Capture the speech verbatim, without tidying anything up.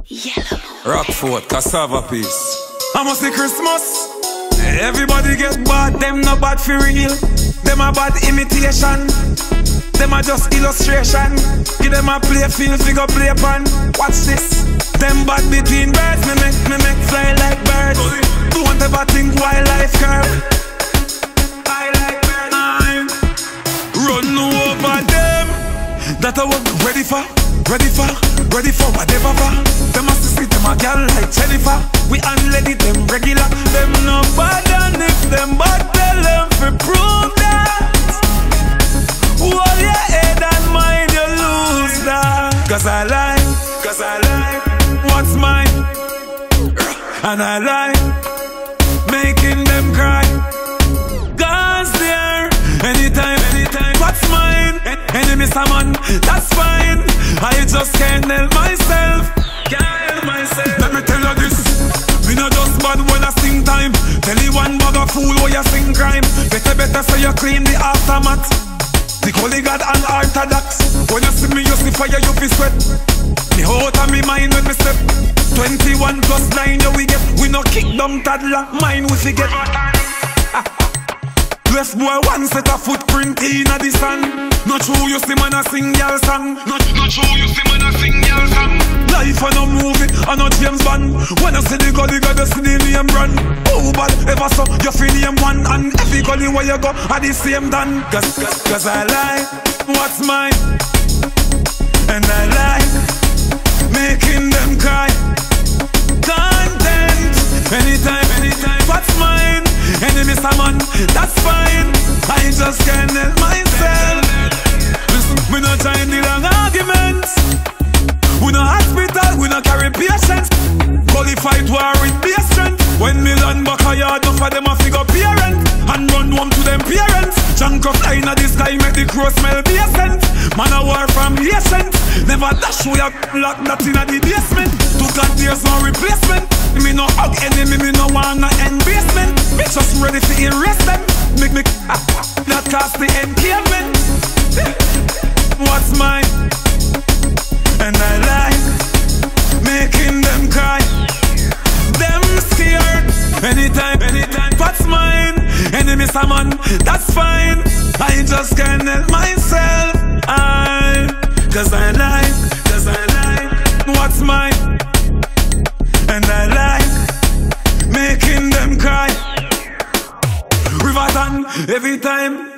Yellow. Rockfort, cassava piece. I must see Christmas. Everybody get bad, them not bad for real. Them a bad imitation. Them a just illustration. Give them a play field, figure play pan. Watch this. Them bad between birds, me make, me make fly like birds. Don't ever think wildlife curve. I like birds. I'm run over them. That I was ready for, ready for, ready for whatever. Them a see them a gal like Jennifer. We unleaded them regular. Them no bad and if them bad, tell them to prove that. Hold your head and mind, you lose that. Cause I like, cause I like what's mine. And I like making them cry. God's there anytime, anytime. What's mine? Enemy someone, that's fine. I just can't help myself. Can't help myself. Let me tell you this. Me not just bad when I sing time. Tell you one bag of fool where you sing crime. Better, better so you clean the aftermath. The Holy God and Orthodox. When you see me, you see fire, you feel sweat. Me out of me mind when me step. Twenty-one plus nine, yeah we get. We no kick them toddler, mind we forget. Left boy one set of footprint in the sun. Not true you see man a sing y'all song. Not, not true you see man a sing y'all song. Life a no movie, a no James Bond. When I see the gully, gotta see the name run. Oh bad, ever so, you feel name one. And every gully where you go, at the same done. Cause, cause, cause I like what's mine. And I like making them cry. Content, anytime, anytime. What's mine? Enemy someone, that's fine. I just can't help myself. Listen, we not trying the long arguments. We no hospital, we no carry patients. Qualified war with base strength. When me land back a yard, enough of them a figure parent. And run home to them parents. Junk of flying at the sky, make the crow smell decent. Man a war from patient. Never dash we a lock that in the basement. To God there's no replacement. Me no hug enemy, me no want no end basement. Me just ready to erase them. Make me not cast the encampment. What's mine? And I like making them cry. Them scared. Anytime, anytime. What's mine? Enemy someone, that's fine. I just can't help myself. I, cause I like, cause I like what's mine. And I like making them cry. Riverton every time.